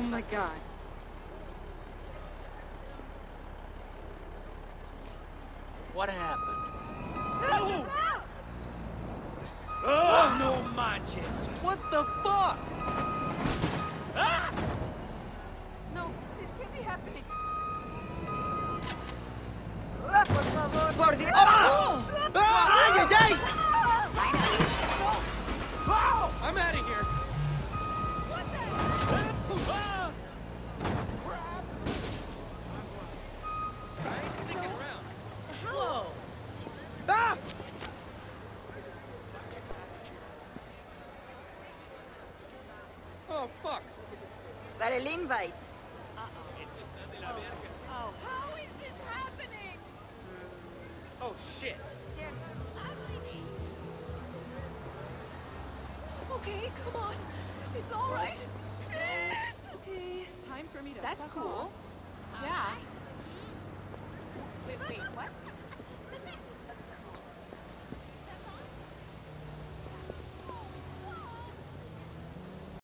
my god. What happened? No! Oh, no manches! What the fuck? Ah! No, this can't be happening. Por favor. Por Dios. Oh! ¡Ay, ay, ay! I'm out of here. What the? Ah! Crap! I ain't sticking around. Whoa! Ah! Oh, fuck. Para el invite. Oh, how is this happening? Oh, shit. Okay, come on. It's all right. Shit! Okay, time for me to. That's cool. Yeah. Wait, what?